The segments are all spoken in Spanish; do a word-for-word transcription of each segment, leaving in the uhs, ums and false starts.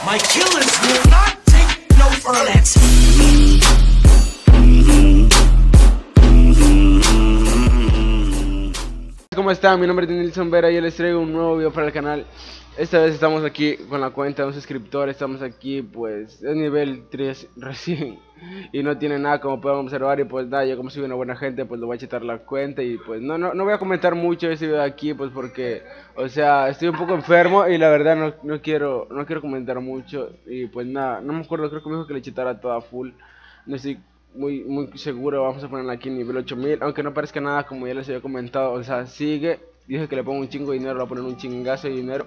My killers will not take no for that. ¿Cómo están? Mi nombre es Nilson Vera y yo les traigo un nuevo video para el canal. Esta vez estamos aquí con la cuenta de un suscriptor. Estamos aquí pues es nivel tres recién y no tiene nada, como pueden observar. Y pues nada, yo como soy una buena gente pues lo voy a chetar la cuenta. Y pues no, no, no voy a comentar mucho este video aquí pues porque, o sea, estoy un poco enfermo y la verdad no, no quiero no quiero comentar mucho. Y pues nada, no me acuerdo, creo que me dijo que le chetara toda full. No estoy muy muy seguro. Vamos a ponerla aquí en nivel ocho mil, aunque no parezca nada, como ya les había comentado. O sea, sigue, dije que le pongo un chingo de dinero, le voy a poner un chingazo de dinero.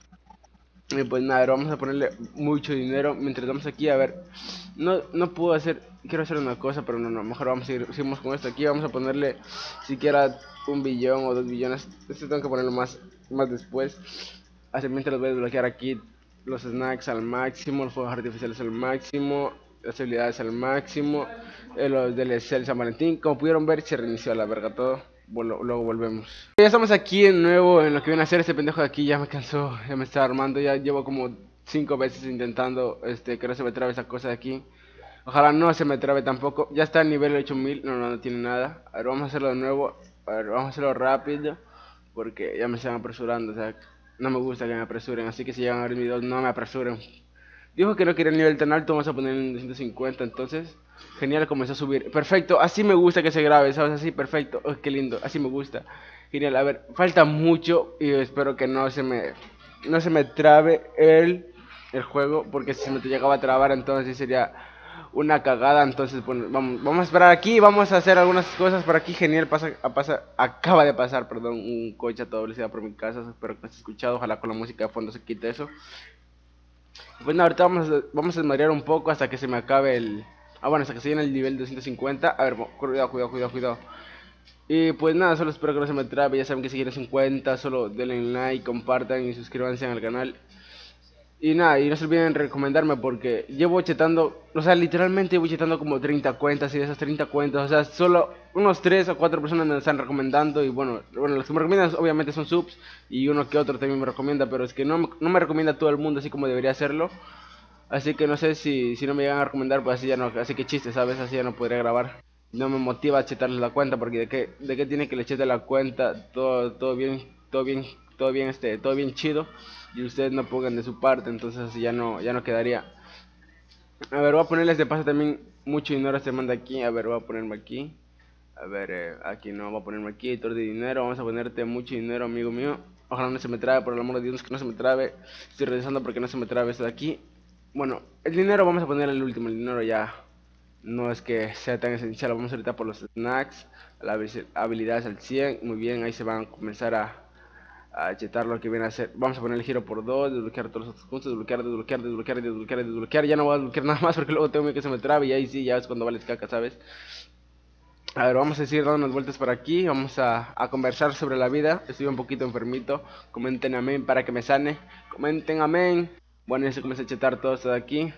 Y pues nada, vamos a ponerle mucho dinero mientras vamos aquí. A ver, no, no puedo hacer, quiero hacer una cosa, pero no, no, mejor vamos a ir, seguimos con esto aquí. Vamos a ponerle siquiera un billón o dos billones. Este tengo que ponerlo más, más después. Así mientras los voy a desbloquear aquí los snacks al máximo, los fuegos artificiales al máximo, las habilidades al máximo, eh, los D L C del San Valentín. Como pudieron ver, se reinició a la verga todo. Bueno, luego volvemos. Ya estamos aquí de nuevo en lo que viene a hacer. Este pendejo de aquí ya me cansó, ya me está armando. Ya llevo como cinco veces intentando este que no se me trabe esa cosa de aquí. Ojalá no se me trabe tampoco. Ya está en nivel ocho mil, no, no, no tiene nada. A ver, vamos a hacerlo de nuevo. A ver, vamos a hacerlo rápido porque ya me están apresurando, o sea, no me gusta que me apresuren. Así que si llegan a ver mi video, no me apresuren. Dijo que no quería el nivel tan alto, vamos a poner en doscientos cincuenta entonces. Genial, comenzó a subir. Perfecto, así me gusta que se grabe, ¿sabes? Así, perfecto. Oh, qué lindo, así me gusta. Genial, a ver, falta mucho y espero que no se me no se me trabe el, el juego, porque si se me llegaba a trabar entonces sí sería una cagada. Entonces, bueno, vamos, vamos a esperar aquí, vamos a hacer algunas cosas por aquí. Genial, pasa, pasa, acaba de pasar, perdón, un coche a toda velocidad por mi casa. Espero que me esté escuchado, ojalá con la música de fondo se quite eso. Pues nada, ahorita vamos a, vamos a desmadrear un poco hasta que se me acabe el... Ah, bueno, hasta que se llene el nivel doscientos cincuenta. A ver, cuidado, cuidado, cuidado, cuidado. Y pues nada, solo espero que no se me trabe. Ya saben que si quieren cincuenta, solo denle like, compartan y suscríbanse al canal. Y nada, y no se olviden recomendarme porque llevo chetando, o sea, literalmente llevo chetando como treinta cuentas, y de esas treinta cuentas, o sea, solo unos tres o cuatro personas me están recomendando. Y bueno, bueno, los que me recomiendan obviamente son subs y uno que otro también me recomienda, pero es que no, no me recomienda todo el mundo así como debería hacerlo. Así que no sé si, si no me llegan a recomendar, pues así ya no, así que chiste, ¿sabes? Así ya no podría grabar. No me motiva a chetarles la cuenta, porque de qué, de qué tiene que le chete la cuenta, todo, todo bien, todo bien, todo bien, este, todo bien chido, y ustedes no pongan de su parte, entonces así ya no, ya no quedaría. A ver, voy a ponerles de paso también mucho dinero a este man de aquí. A ver, voy a ponerme aquí. A ver, eh, aquí no, voy a ponerme aquí, editor de dinero. Vamos a ponerte mucho dinero, amigo mío. Ojalá no se me trabe, por el amor de Dios, que no se me trabe. Estoy revisando porque no se me trabe esto de aquí. Bueno, el dinero vamos a poner el último. El dinero ya no es que sea tan esencial. Vamos ahorita por los snacks, las habilidades al cien. Muy bien, ahí se van a comenzar a, a chetar lo que viene a hacer. Vamos a poner el giro por dos, desbloquear todos los otros puntos, desbloquear, desbloquear, desbloquear, desbloquear, desbloquear. Ya no voy a desbloquear nada más porque luego tengo miedo que se me trabe y ahí sí, ya es cuando vales caca, ¿sabes? A ver, vamos a seguir dando unas vueltas por aquí. Vamos a, a conversar sobre la vida. Estoy un poquito enfermito. Comenten amén para que me sane. Comenten amén. Bueno, ya se comienza a chetar todo esto de aquí.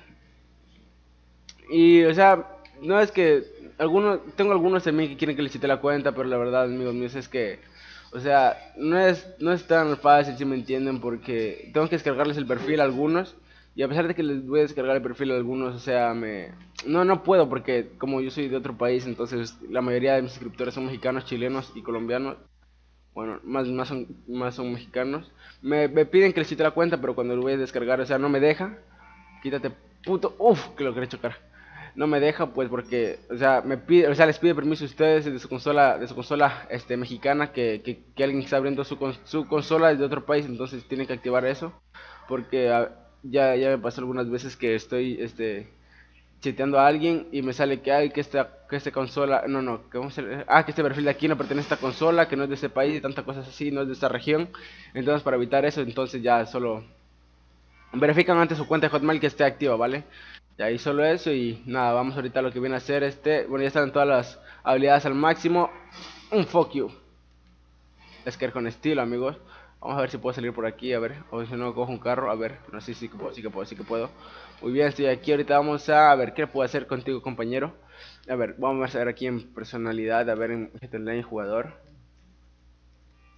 Y, o sea, no es que algunos, tengo algunos de mí que quieren que les chite la cuenta, pero la verdad, amigos míos, es que, o sea, no es, no es tan fácil, si me entienden, porque tengo que descargarles el perfil a algunos. Y a pesar de que les voy a descargar el perfil a algunos, o sea, me... No, no puedo porque como yo soy de otro país, entonces la mayoría de mis suscriptores son mexicanos, chilenos y colombianos. Bueno, más, más, son, más son mexicanos. Me, me piden que les quite la cuenta, pero cuando lo voy a descargar, o sea, no me deja. Quítate, puto. Uf, que lo quería chocar. No me deja, pues, porque, o sea, me pide, o sea, les pide permiso a ustedes de su consola, de su consola, este, mexicana, que, que, que alguien está abriendo su, su consola de otro país, entonces tienen que activar eso, porque a, ya, ya me pasó algunas veces que estoy, este, chateando a alguien y me sale que hay que esta, que esta consola, no, no, que vamos a, ah, que este perfil de aquí no pertenece a esta consola, que no es de ese país y tantas cosas así, no es de esta región. Entonces, para evitar eso, entonces ya solo verifican antes su cuenta de Hotmail que esté activa, ¿vale? Y ahí solo eso. Y nada, vamos ahorita a lo que viene a hacer este. Bueno, ya están todas las habilidades al máximo. Un fuck you. Es que con estilo, amigos. Vamos a ver si puedo salir por aquí, a ver. O si no, cojo un carro, a ver. No sé si sí que puedo, sí que puedo, sí que puedo. Muy bien, estoy aquí. Ahorita vamos a, a ver qué puedo hacer contigo, compañero. A ver, vamos a ver aquí en personalidad, a ver en G T Online jugador.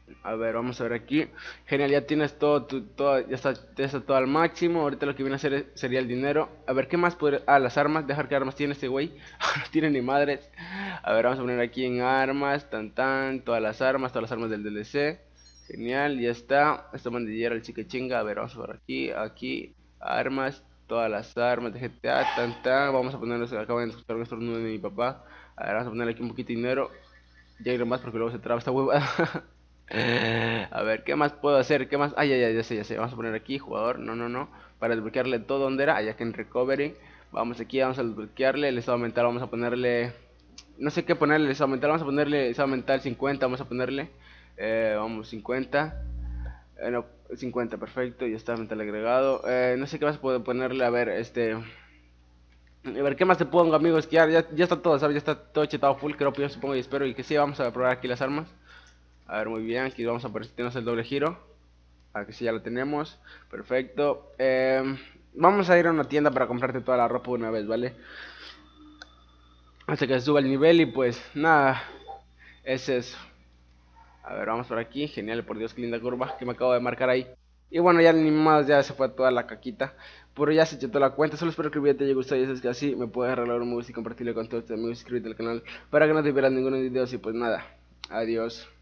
A ver, vamos a ver aquí. Genial, ya tienes todo, tu, todo ya, está, ya está todo al máximo. Ahorita lo que viene a hacer es, sería el dinero. A ver, ¿qué más puede? Ah, las armas. Dejar qué armas tiene este güey. No tiene ni madres. A ver, vamos a poner aquí en armas. Tan tan. Todas las armas. Todas las armas del D L C. Genial, ya está. Esta bandillera el chique chinga. A ver, vamos a ver aquí. Aquí. Armas. Todas las armas de G T A. Tan tan. Vamos a ponerlos. Acaban de escuchar nuestro nudo de mi papá. A ver, vamos a ponerle aquí un poquito de dinero. Ya iré más porque luego se traba esta hueva. A ver, ¿qué más puedo hacer? ¿Qué más? Ah, ya, ya, ya sé, ya sé. Vamos a poner aquí, jugador, no, no, no. Para desbloquearle todo donde era, allá que en recovery. Vamos aquí, vamos a desbloquearle el estado mental, vamos a ponerle... No sé qué ponerle el estado mental, vamos a ponerle el estado mental cincuenta, vamos a ponerle... Eh, vamos, cincuenta. Eh, no, cincuenta, perfecto, ya está mental agregado. Eh, no sé qué más puedo ponerle, a ver, este... A ver, ¿qué más te pongo, amigos? Que ya, ya, ya está todo, ¿sabes? Ya está todo chetado full, creo que yo supongo y espero. Y que sí, vamos a probar aquí las armas. A ver, muy bien, aquí vamos a ver si tenemos el doble giro. Aquí sí ya lo tenemos. Perfecto. Eh, vamos a ir a una tienda para comprarte toda la ropa una vez, ¿vale? Hasta que suba el nivel y pues nada, es eso. A ver, vamos por aquí. Genial, por Dios, qué linda curva que me acabo de marcar ahí. Y bueno, ya ni más, ya se fue toda la caquita. Pero ya se echó toda la cuenta. Solo espero que el video te haya gustado. Y si es que así, me puedes regalar un me gusta y compartirlo con todos tus amigos. Suscríbete al canal para que no te pierdas ninguno de los videos. Y pues nada, adiós.